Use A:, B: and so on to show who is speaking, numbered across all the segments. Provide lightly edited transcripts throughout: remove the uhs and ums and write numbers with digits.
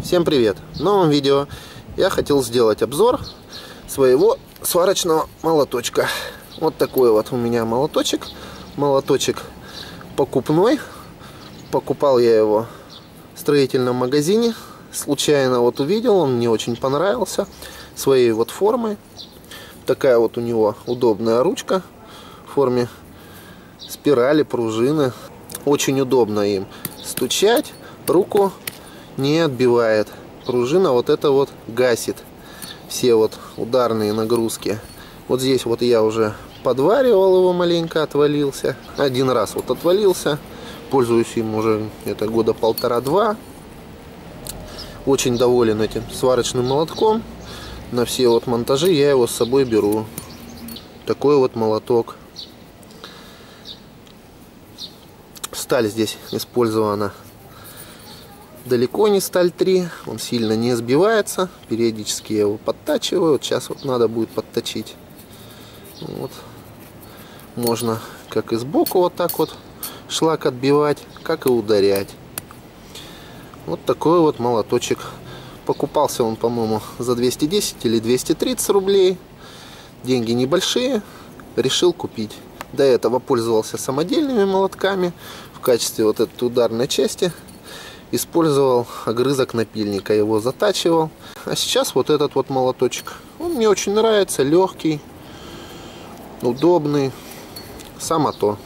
A: Всем привет! В новом видео я хотел сделать обзор своего сварочного молоточка. Вот такой вот у меня молоточек. Молоточек покупной. Покупал я его в строительном магазине. Случайно вот увидел, он мне очень понравился. Своей вот формой. Такая вот у него удобная ручка в форме спирали, пружины. Очень удобно им стучать. Руку не отбивает. Пружина вот это вот гасит все вот ударные нагрузки. Вот здесь вот я уже подваривал его маленько, отвалился. Один раз вот отвалился. Пользуюсь им уже это года полтора-два. Очень доволен этим сварочным молотком. На все вот монтажи я его с собой беру. Такой вот молоток. Сталь здесь использована далеко не сталь 3. Он сильно не сбивается. Периодически я его подтачиваю. Вот сейчас вот надо будет подточить. Вот. Можно как и сбоку вот так вот шлак отбивать, как и ударять. Вот такой вот молоточек. Покупался он, по-моему, за 210 или 230 рублей. Деньги небольшие. Решил купить. До этого пользовался самодельными молотками. В качестве вот этой ударной части использовал огрызок напильника. Его затачивал. А сейчас вот этот вот молоточек. Он мне очень нравится. Легкий. Удобный. Само то.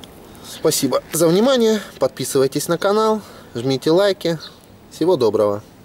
A: Спасибо за внимание. Подписывайтесь на канал. Жмите лайки. Всего доброго.